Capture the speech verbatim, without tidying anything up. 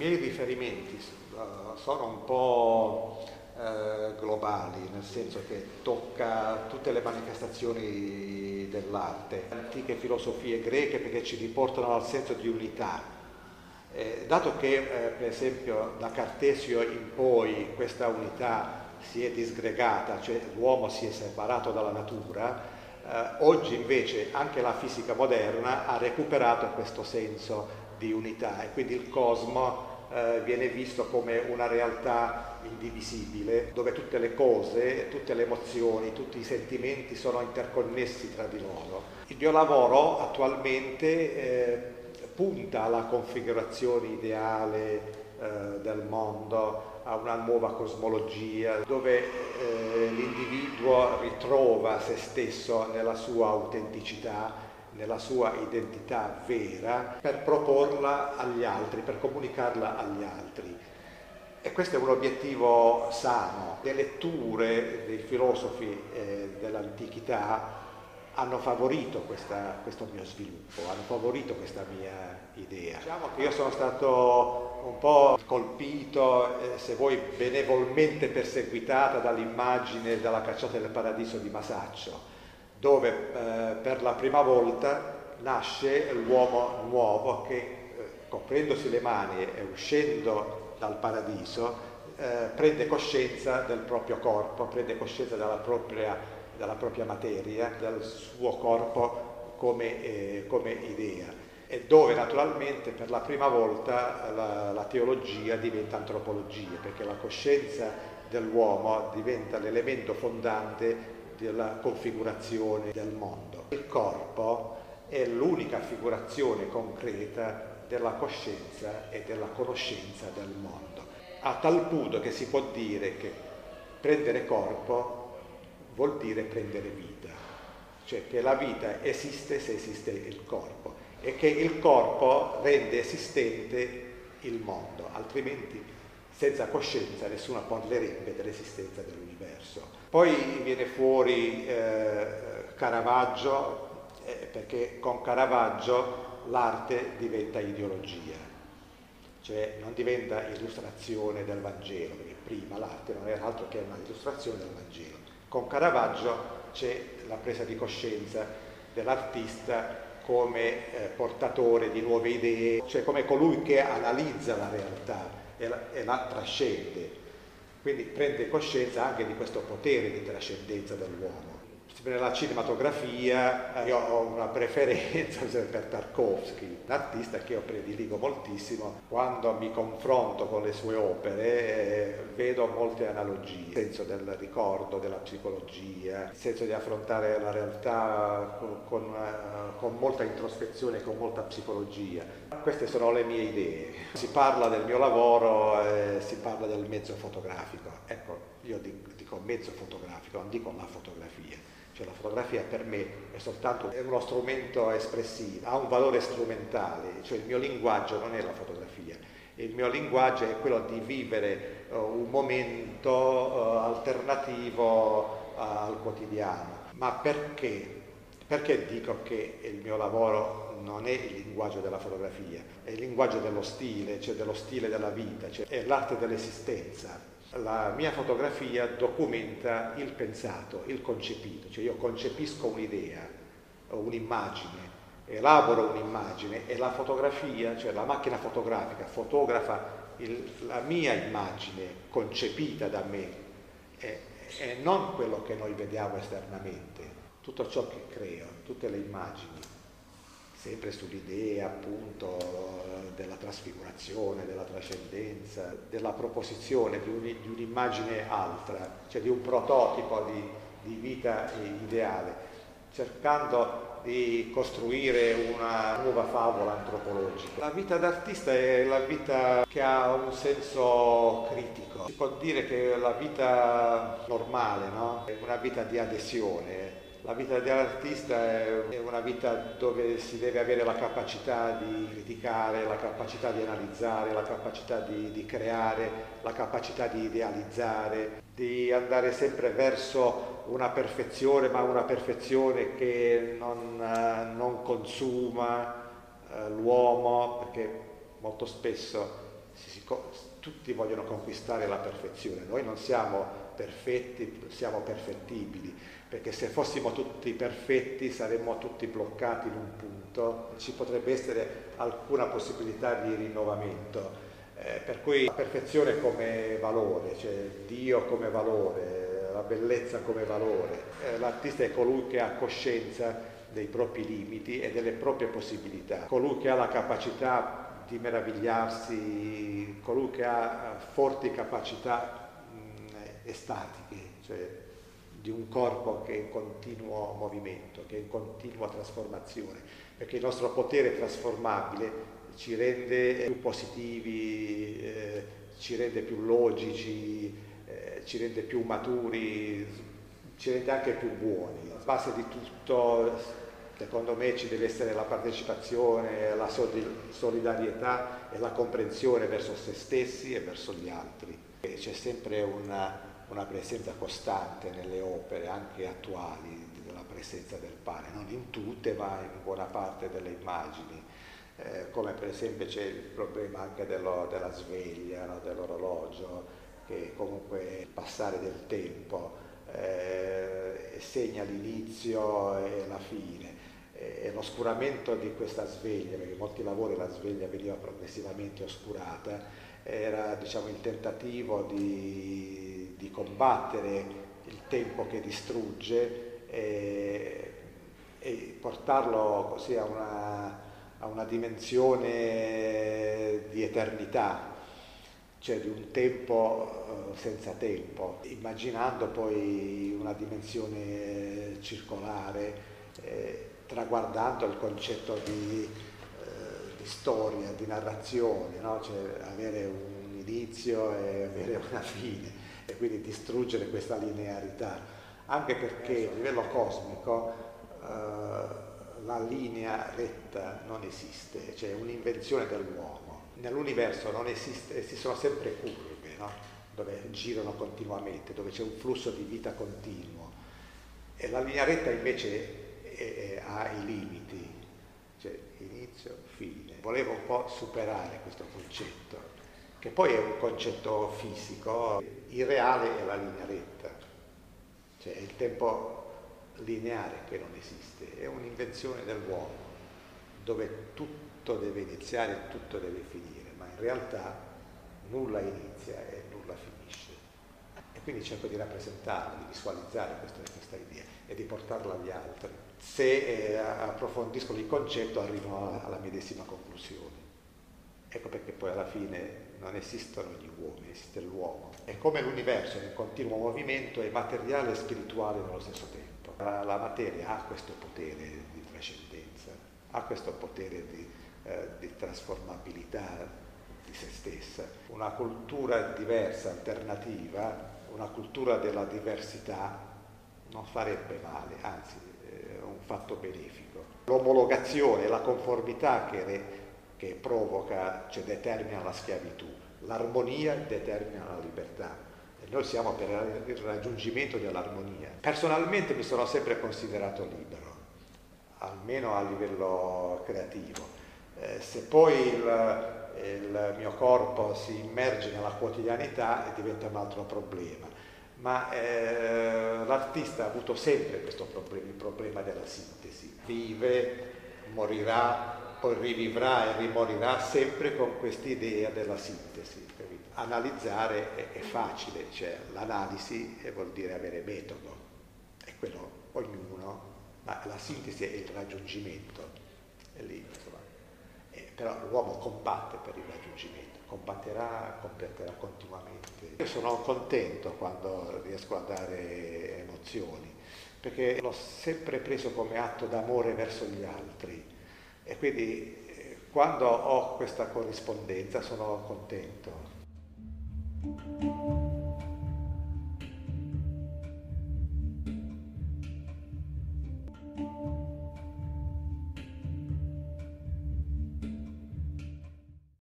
miei riferimenti uh, sono un po' uh, globali, nel senso che tocca tutte le manifestazioni dell'arte, antiche filosofie greche, perché ci riportano al senso di unità. Eh, dato che eh, per esempio da Cartesio in poi questa unità si è disgregata, cioè l'uomo si è separato dalla natura, eh, oggi invece anche la fisica moderna ha recuperato questo senso di unità e quindi il cosmo eh, viene visto come una realtà indivisibile, dove tutte le cose, tutte le emozioni, tutti i sentimenti sono interconnessi tra di loro. Il mio lavoro attualmente eh, punta alla configurazione ideale eh, del mondo, a una nuova cosmologia, dove eh, l'individuo ritrova se stesso nella sua autenticità, nella sua identità vera, per proporla agli altri, per comunicarla agli altri. E questo è un obiettivo sano. Le letture dei filosofi eh, dell'antichità hanno favorito questa, questo mio sviluppo, hanno favorito questa mia idea. Diciamo che io sono stato un po' colpito, eh, se vuoi benevolmente perseguitata dall'immagine della Cacciata del Paradiso di Masaccio, dove eh, per la prima volta nasce l'uomo nuovo che, eh, coprendosi le mani e uscendo dal paradiso, eh, prende coscienza del proprio corpo, prende coscienza della propria dalla propria materia, dal suo corpo come, eh, come idea, e dove naturalmente per la prima volta la, la teologia diventa antropologia, perché la coscienza dell'uomo diventa l'elemento fondante della configurazione del mondo. Il corpo è l'unica figurazione concreta della coscienza e della conoscenza del mondo, a tal punto che si può dire che prendere corpo vuol dire prendere vita, cioè che la vita esiste se esiste il corpo e che il corpo rende esistente il mondo, altrimenti senza coscienza nessuno parlerebbe dell'esistenza dell'universo. Poi viene fuori eh, Caravaggio, eh, perché con Caravaggio l'arte diventa ideologia, cioè non diventa illustrazione del Vangelo, perché prima l'arte non era altro che una illustrazione del Vangelo. Con Caravaggio c'è la presa di coscienza dell'artista come eh, portatore di nuove idee, cioè come colui che analizza la realtà e la, e la trascende, quindi prende coscienza anche di questo potere di trascendenza dell'uomo. Nella cinematografia io ho una preferenza per Tarkovsky, un artista che io prediligo moltissimo. Quando mi confronto con le sue opere eh, vedo molte analogie, il senso del ricordo, della psicologia, il senso di affrontare la realtà con, con, con molta introspezione e con molta psicologia. Queste sono le mie idee. Si parla del mio lavoro, eh, si parla del mezzo fotografico. Ecco, io dico mezzo fotografico, non dico la fotografia. Cioè la fotografia per me è soltanto è uno strumento espressivo, ha un valore strumentale, cioè il mio linguaggio non è la fotografia, il mio linguaggio è quello di vivere uh, un momento uh, alternativo uh, al quotidiano. Ma perché? Perché dico che il mio lavoro non è il linguaggio della fotografia, è il linguaggio dello stile, cioè dello stile della vita, cioè è l'arte dell'esistenza. La mia fotografia documenta il pensato, il concepito, cioè io concepisco un'idea, un'immagine, elaboro un'immagine e la fotografia, cioè la macchina fotografica, fotografa il, la mia immagine concepita da me e, e non quello che noi vediamo esternamente, tutto ciò che creo, tutte le immagini. Sempre sull'idea appunto della trasfigurazione, della trascendenza, della proposizione di, un, di un'immagine altra, cioè di un prototipo di, di vita ideale, cercando di costruire una nuova favola antropologica. La vita d'artista è la vita che ha un senso critico. Si può dire che la vita normale, no? È una vita di adesione. La vita dell'artista è una vita dove si deve avere la capacità di criticare, la capacità di analizzare, la capacità di, di creare, la capacità di idealizzare, di andare sempre verso una perfezione, ma una perfezione che non, non consuma eh, l'uomo, perché molto spesso si, si, tutti vogliono conquistare la perfezione. Noi non siamo perfetti, siamo perfettibili, perché se fossimo tutti perfetti saremmo tutti bloccati in un punto, ci potrebbe essere alcuna possibilità di rinnovamento. Eh, per cui la perfezione come valore, cioè Dio come valore, la bellezza come valore. Eh, l'artista è colui che ha coscienza dei propri limiti e delle proprie possibilità, colui che ha la capacità di meravigliarsi, colui che ha forti capacità mh, estatiche, cioè di un corpo che è in continuo movimento, che è in continua trasformazione, perché il nostro potere trasformabile ci rende più positivi, eh, ci rende più logici, eh, ci rende più maturi, ci rende anche più buoni. La base di tutto, secondo me, ci deve essere la partecipazione, la solidarietà e la comprensione verso se stessi e verso gli altri. E c'è sempre una, una presenza costante nelle opere, anche attuali, della presenza del pane, non in tutte, ma in buona parte delle immagini. Eh, come per esempio c'è il problema anche dello, della sveglia, no? Dell'orologio, che comunque il passare del tempo eh, segna l'inizio e la fine, e, e l'oscuramento di questa sveglia, perché in molti lavori la sveglia veniva progressivamente oscurata, era, diciamo, il tentativo di, di combattere il tempo che distrugge e, e portarlo così a una a una dimensione di eternità, cioè di un tempo eh, senza tempo, immaginando poi una dimensione circolare, eh, traguardando il concetto di, eh, di storia, di narrazione, no? Cioè avere un inizio e avere una fine, e quindi distruggere questa linearità, anche perché a livello cosmico eh, la linea retta non esiste, cioè è un'invenzione dell'uomo. Nell'universo non esiste, esistono sempre curve, no? Dove girano continuamente, dove c'è un flusso di vita continuo. E la linea retta invece è, è, ha i limiti, cioè inizio, fine. Volevo un po' superare questo concetto, che poi è un concetto fisico. Il reale è la linea retta, cioè il tempo lineare che non esiste, è un'invenzione dell'uomo dove tutto deve iniziare e tutto deve finire, ma in realtà nulla inizia e nulla finisce. E quindi cerco di rappresentarla, di visualizzare questa, questa idea e di portarla agli altri. Se eh, approfondisco il concetto arrivo alla, alla medesima conclusione. Ecco perché poi alla fine non esistono gli uomini, esiste l'uomo. È come l'universo in continuo movimento, è materiale e spirituale nello stesso tempo. La, la materia ha questo potere di trascendenza, ha questo potere di, eh, di trasformabilità di se stessa. Una cultura diversa, alternativa, una cultura della diversità non farebbe male, anzi è un fatto benefico. L'omologazione, la conformità che, re, che provoca, cioè determina la schiavitù, l'armonia determina la libertà. Noi siamo per il raggiungimento dell'armonia. Personalmente mi sono sempre considerato libero, almeno a livello creativo. Eh, se poi il, il mio corpo si immerge nella quotidianità diventa un altro problema. Ma eh, l'artista ha avuto sempre questo problema, il problema della sintesi. Vive, morirà, poi rivivrà e rimorirà sempre con quest'idea della sintesi. Analizzare è, è facile, cioè l'analisi vuol dire avere metodo, e quello ognuno, ma la sintesi è il raggiungimento, è lì, insomma. Eh, però l'uomo combatte per il raggiungimento, combatterà, combatterà continuamente. Io sono contento quando riesco a dare emozioni, perché l'ho sempre preso come atto d'amore verso gli altri, e quindi eh, quando ho questa corrispondenza sono contento.